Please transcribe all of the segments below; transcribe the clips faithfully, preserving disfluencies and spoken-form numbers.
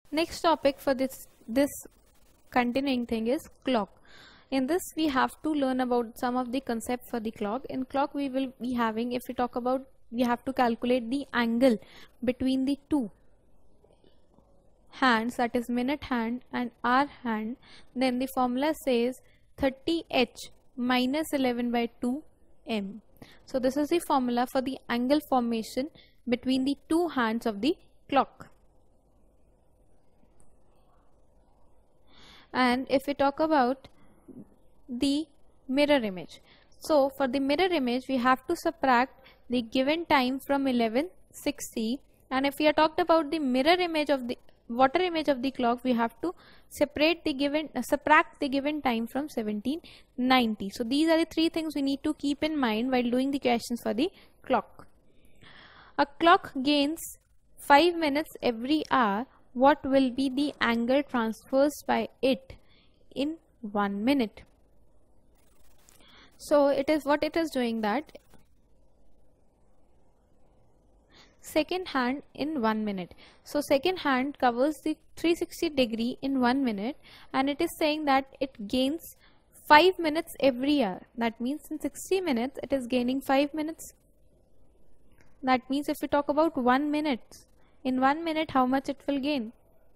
Next topic for this this continuing thing is clock. In this we have to learn about some of the concepts for the clock. In clock we will be having, if we talk about, we have to calculate the angle between the two hands, that is minute hand and hour hand. Then the formula says thirty H minus eleven by two M. So this is the formula for the angle formation between the two hands of the clock. And if we talk about the mirror image, so for the mirror image we have to subtract the given time from eleven sixty, and if we are talked about the mirror image of the water image of the clock, we have to separate the given uh, subtract the given time from seventeen ninety. So these are the three things we need to keep in mind while doing the questions for the clock. A clock gains five minutes every hour. What will be the angle transversed by it in one minute? So it is what it is doing, that second hand in one minute. So second hand covers the three hundred sixty degree in one minute, and it is saying that it gains five minutes every hour. That means in sixty minutes it is gaining five minutes. That means if we talk about one minute, in one minute how much it will gain?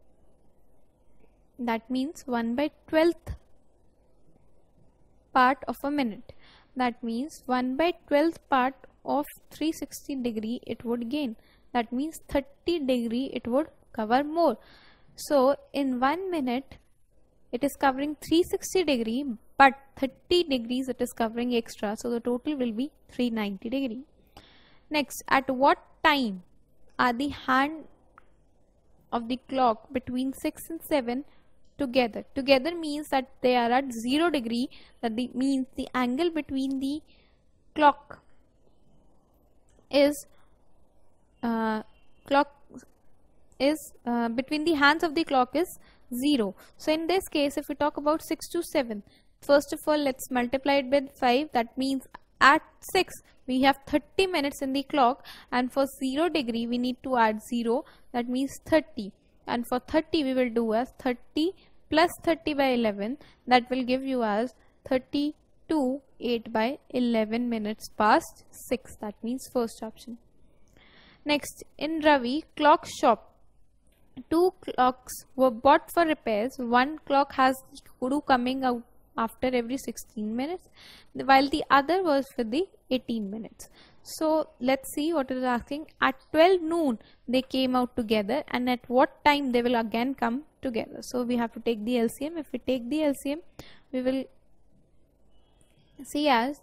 That means one by twelfth part of a minute. That means one by twelfth part of three hundred sixty degree it would gain. That means thirty degree it would cover more. So in one minute it is covering three hundred sixty degree, but thirty degrees it is covering extra, so the total will be three hundred ninety degree. Next, at what time are the hand of the clock between six and seven together? Together means that they are at zero degree. That the, means the angle between the clock is uh, clock is uh, between the hands of the clock is zero. So in this case, if we talk about six to seven, first of all let's multiply it with five. That means at six we have thirty minutes in the clock, and for zero degree we need to add zero, that means thirty, and for thirty we will do as thirty plus thirty by eleven, that will give you as thirty-two eight by eleven minutes past six. That means first option. Next, in Ravi clock shop, two clocks were bought for repairs. One clock has Guru coming out after every sixteen minutes, while the other was for the eighteen minutes. So let's see what it is asking. At twelve noon they came out together, and at what time they will again come together? So we have to take the L C M. If we take the L C M, we will see as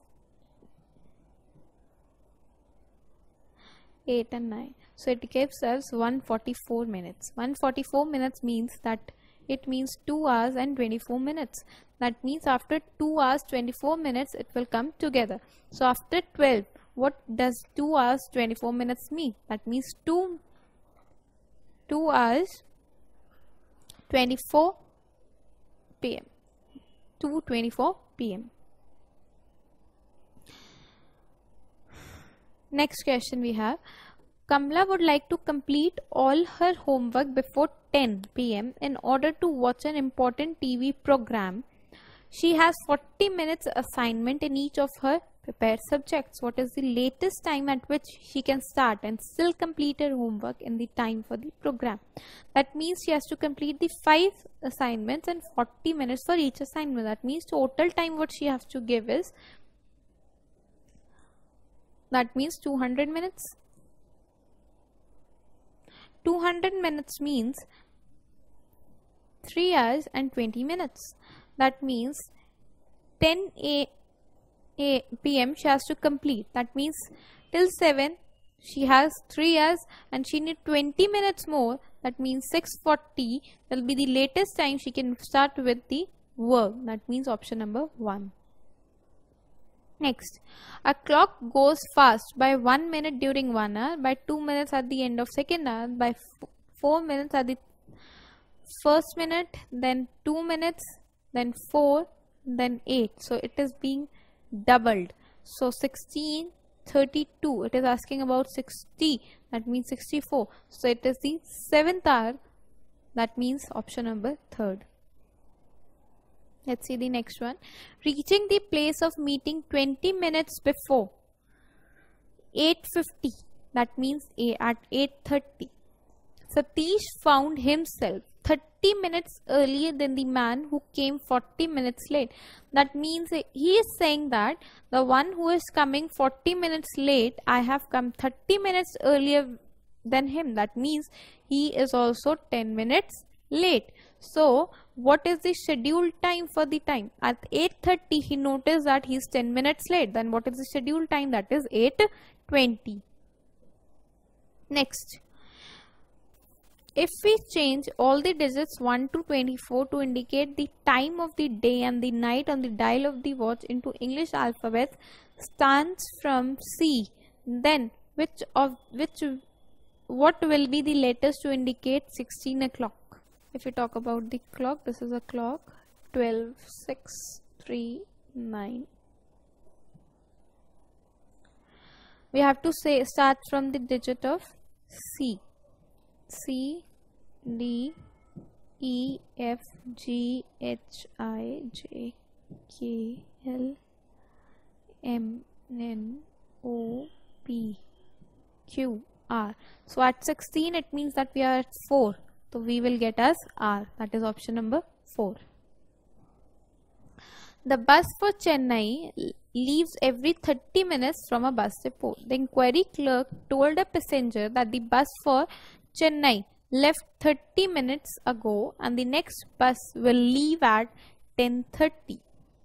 eight and nine. So it gives us one hundred forty-four minutes. one hundred forty-four minutes means that it means two hours and twenty-four minutes. That means after two hours twenty-four minutes it will come together. So after twelve, what does two hours twenty-four minutes mean? That means two two hours twenty-four P M two twenty-four P M Next question we have. Kamla would like to complete all her homework before ten P M in order to watch an important T V program. She has forty minutes assignment in each of her prepared subjects. What is the latest time at which she can start and still complete her homework in the time for the program? That means she has to complete the five assignments and forty minutes for each assignment. That means total time what she has to give is, that means two hundred minutes. two hundred minutes means three hours and twenty minutes. That means ten A P M she has to complete. That means till seven she has three hours and she needs twenty minutes more. That means six forty will be the latest time she can start with the work. That means option number one. Next, a clock goes fast by one minute during one hour, by two minutes at the end of second hour, by four minutes at the first minute, then two minutes, then four, then eight. So it is being doubled. So sixteen, thirty-two, it is asking about sixty, that means sixty-four. So it is the seventh hour That means option number third. Let's see the next one. Reaching the place of meeting twenty minutes before. eight fifty. That means at eight thirty. Satish found himself thirty minutes earlier than the man who came forty minutes late. That means he is saying that the one who is coming forty minutes late, I have come thirty minutes earlier than him. That means he is also ten minutes late. So what is the scheduled time for the time? At eight thirty he noticed that he is ten minutes late. Then what is the scheduled time? That is eight twenty. Next, if we change all the digits one to twenty-four to indicate the time of the day and the night on the dial of the watch into English alphabet starts from C, then which of which what will be the letters to indicate sixteen o'clock? If we talk about the clock, this is a clock, twelve, six, three, nine. We have to say start from the digit of C. C, D, E, F, G, H, I, J, K, L, M, N, O, P, Q, R. So at sixteen it means that we are at four. So we will get as R. That is option number four. The bus for Chennai leaves every thirty minutes from a bus depot. The inquiry clerk told a passenger that the bus for Chennai left thirty minutes ago and the next bus will leave at ten thirty.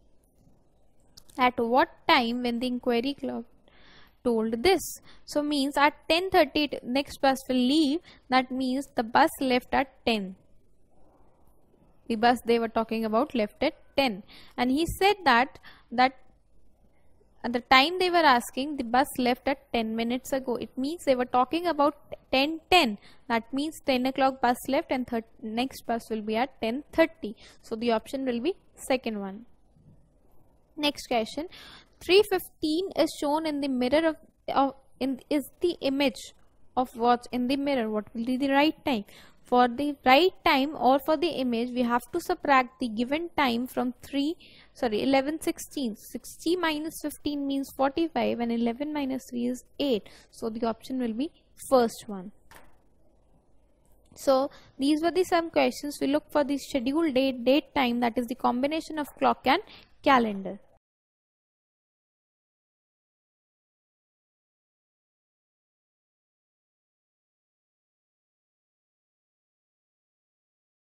At what time when the inquiry clerk told this? So means at ten thirty next bus will leave. That means the bus left at ten. The bus they were talking about left at ten, and he said that that at the time they were asking, the bus left at ten minutes ago. It means they were talking about ten ten. That means ten o'clock bus left and next bus will be at ten thirty. So the option will be second one. Next question. three fifteen is shown in the mirror of, of in is the image of watch in the mirror. What will be the right time? For the right time or for the image, we have to subtract the given time from three, sorry, eleven sixteen. sixty minus fifteen means forty-five and eleven minus three is eight. So the option will be first one. So these were the some questions. We look for the scheduled date, date time, that is the combination of clock and calendar.